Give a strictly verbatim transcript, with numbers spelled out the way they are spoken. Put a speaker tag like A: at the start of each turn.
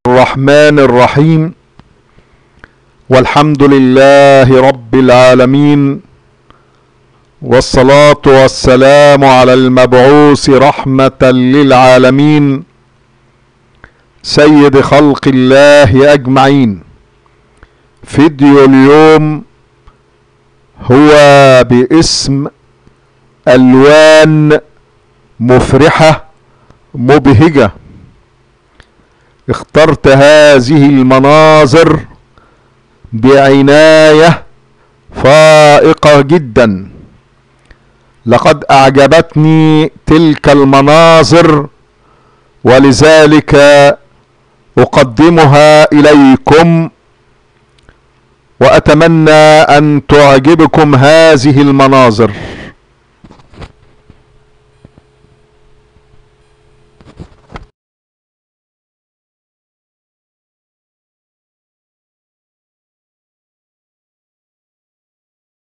A: الرحمن الرحيم. والحمد لله رب العالمين، والصلاة والسلام على المبعوث رحمة للعالمين سيد خلق الله أجمعين. فيديو اليوم هو باسم ألوان مفرحة مبهجة. اخترت هذه المناظر بعناية فائقة جدا، لقد أعجبتني تلك المناظر ولذلك أقدمها إليكم، وأتمنى أن تعجبكم هذه المناظر.